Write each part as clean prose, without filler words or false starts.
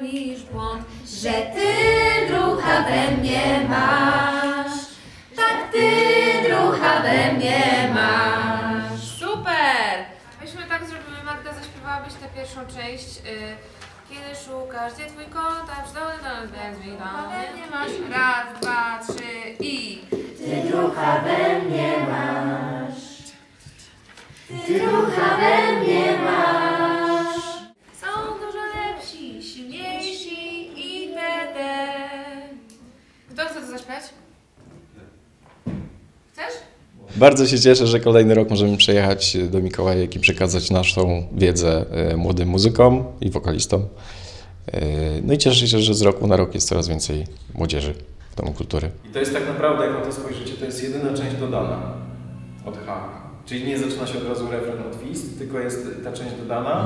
niż błąd, że ty drucha we mnie masz. Tak, ty drucha we mnie masz. Super! Myśmy tak zrobimy, Magda, zaśpiewałabyś tę pierwszą część. Kiedy szukasz, gdzie twój kontakt, więc nie masz. Raz, dwa, trzy i... Ty drucha we mnie masz. Ty drucha we mnie masz. Są dużo lepsi, silniejsi itd. Kto chce to zaśpiewać? Chcesz? Bardzo się cieszę, że kolejny rok możemy przyjechać do Mikołajek i przekazać naszą wiedzę młodym muzykom i wokalistom. No i cieszę się, że z roku na rok jest coraz więcej młodzieży w Domu Kultury. I to jest tak naprawdę, jak na to spojrzycie, to jest jedyna część dodana od H. Czyli nie zaczyna się od razu refren od twist, tylko jest ta część dodana.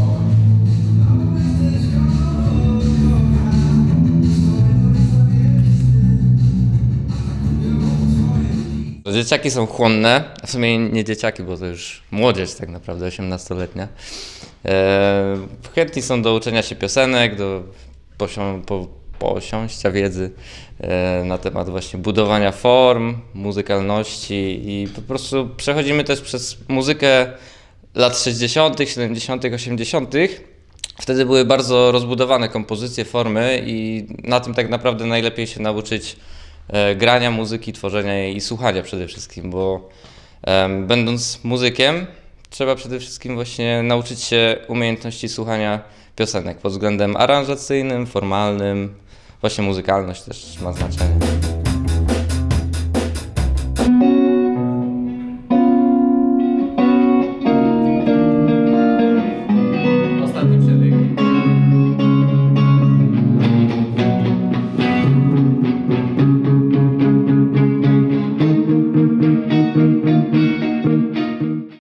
Dzieciaki są chłonne, a w sumie nie dzieciaki, bo to już młodzież tak naprawdę, 18-letnia. Chętni są do uczenia się piosenek, do posiąścia wiedzy na temat właśnie budowania form, muzykalności i po prostu przechodzimy też przez muzykę lat 60., 70., 80. Wtedy były bardzo rozbudowane kompozycje, formy i na tym tak naprawdę najlepiej się nauczyć grania muzyki, tworzenia jej i słuchania przede wszystkim, bo będąc muzykiem trzeba przede wszystkim właśnie nauczyć się umiejętności słuchania piosenek pod względem aranżacyjnym, formalnym, właśnie muzykalność też ma znaczenie.